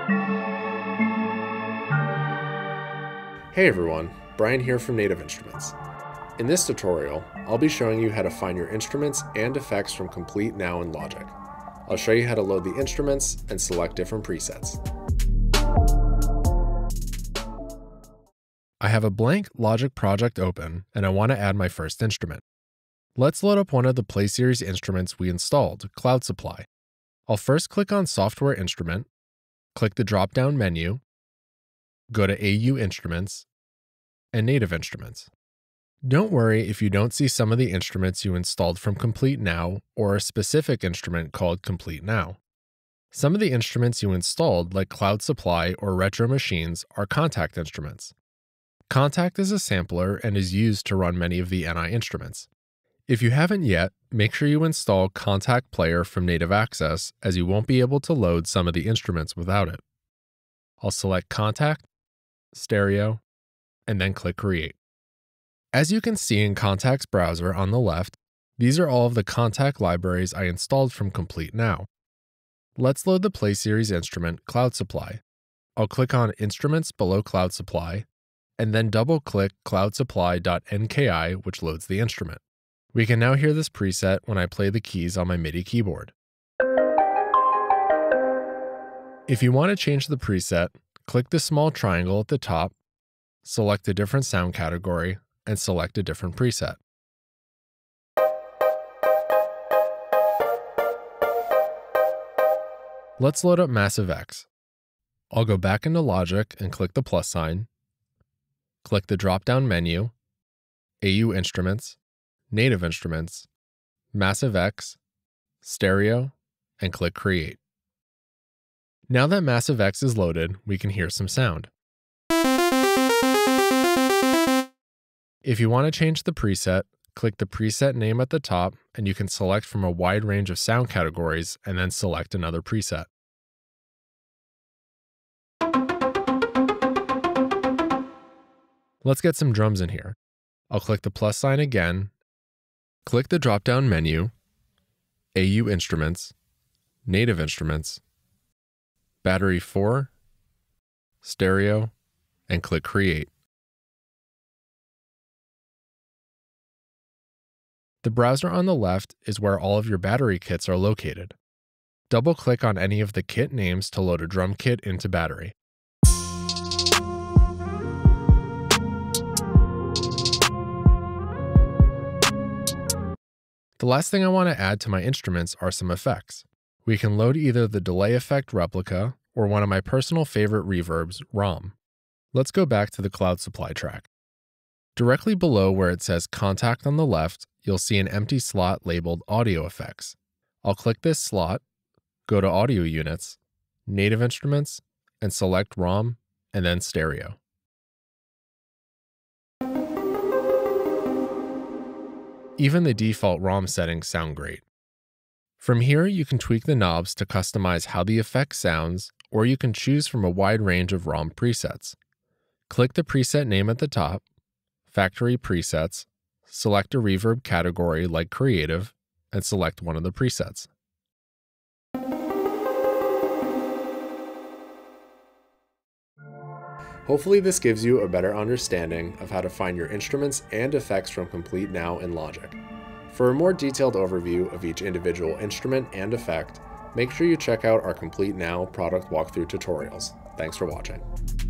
Hey everyone, Brian here from Native Instruments. In this tutorial, I'll be showing you how to find your instruments and effects from Complete Now in Logic. I'll show you how to load the instruments and select different presets. I have a blank Logic project open and I want to add my first instrument. Let's load up one of the Play Series instruments we installed, Cloud Supply. I'll first click on Software Instrument, click the drop-down menu, go to AU Instruments, and Native Instruments. Don't worry if you don't see some of the instruments you installed from Complete Now or a specific instrument called Complete Now. Some of the instruments you installed, like Cloud Supply or Retro Machines, are KONTAKT instruments. KONTAKT is a sampler and is used to run many of the NI instruments. If you haven't yet, make sure you install KONTAKT Player from Native Access, as you won't be able to load some of the instruments without it. I'll select KONTAKT, Stereo, and then click Create. As you can see in KONTAKT's browser on the left, these are all of the KONTAKT libraries I installed from Complete Now. Let's load the Play Series instrument, Cloud Supply. I'll click on Instruments below Cloud Supply, and then double-click cloudsupply.nki, which loads the instrument. We can now hear this preset when I play the keys on my MIDI keyboard. If you want to change the preset, click the small triangle at the top, select a different sound category, and select a different preset. Let's load up Massive X. I'll go back into Logic and click the plus sign, click the drop-down menu, AU Instruments, Native Instruments, Massive X, Stereo, and click Create. Now that Massive X is loaded, we can hear some sound. If you want to change the preset, click the preset name at the top and you can select from a wide range of sound categories and then select another preset. Let's get some drums in here. I'll click the plus sign again, click the drop-down menu, AU Instruments, Native Instruments, Battery 4, Stereo, and click Create. The browser on the left is where all of your battery kits are located. Double-click on any of the kit names to load a drum kit into Battery. The last thing I want to add to my instruments are some effects. We can load either the Delay Effect Replica or one of my personal favorite reverbs, ROM. Let's go back to the Cloud Supply track. Directly below where it says KONTAKT on the left, you'll see an empty slot labeled Audio Effects. I'll click this slot, go to Audio Units, Native Instruments, and select ROM, and then Stereo. Even the default ROM settings sound great. From here, you can tweak the knobs to customize how the effect sounds, or you can choose from a wide range of ROM presets. Click the preset name at the top, Factory Presets, select a reverb category like Creative, and select one of the presets. Hopefully this gives you a better understanding of how to find your instruments and effects from Complete Now in Logic. For a more detailed overview of each individual instrument and effect, make sure you check out our Complete Now product walkthrough tutorials. Thanks for watching.